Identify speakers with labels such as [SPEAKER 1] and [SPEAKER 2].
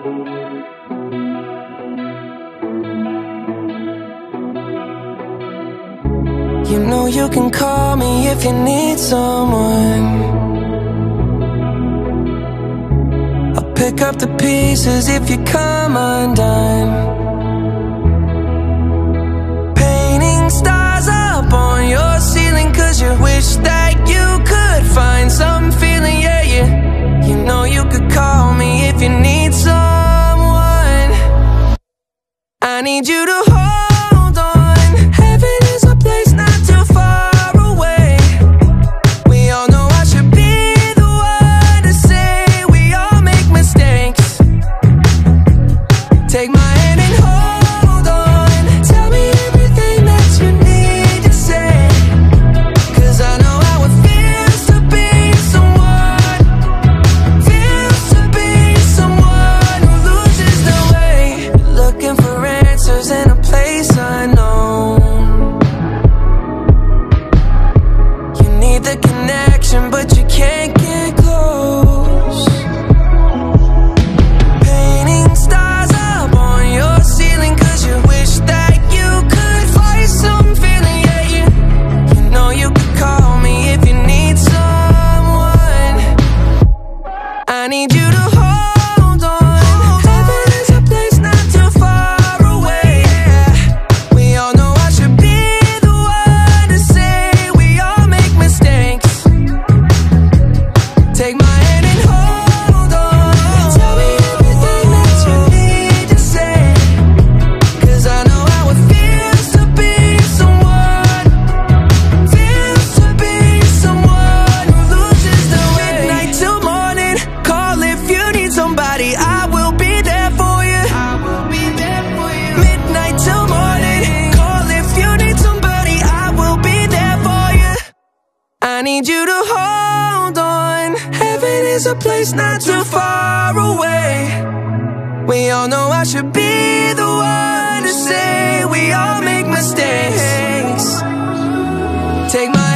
[SPEAKER 1] You know you can call me if you need someone. I'll pick up the pieces if you come undone. Painting stars up on your ceiling 'cause you wish that you could find some feeling, yeah, yeah. You know you could call me if you need someone. I need you to hold on. Heaven is a place not too far away. We all know I should be the one to say we all make mistakes. Take my hand and hold on. Tell me everything that you need to say, 'cause I know how it feels to be someone. Feels to be someone who loses their way. Looking for answers in a place unknown. You need the connection, but you can't get close. Painting stars up on your ceiling 'cause you wish that you could find some feeling, yeah, yeah. You know you could call me if you need someone. I need you to hold on. Heaven is a place not too far away. We all know I should be the one to say we all make mistakes. Take my hand and hold on. Tell me everything that you need to say, 'cause I know how it feels to be someone. Feels to be someone who loses their way. Midnight till morning, call if you need somebody. I will be there for you. I will be there for you. Midnight till morning, call if you need somebody. I will be there for you. I need you to hold on. Heaven is a place not too far away. We all know I should be the one to say we all make mistakes. Take my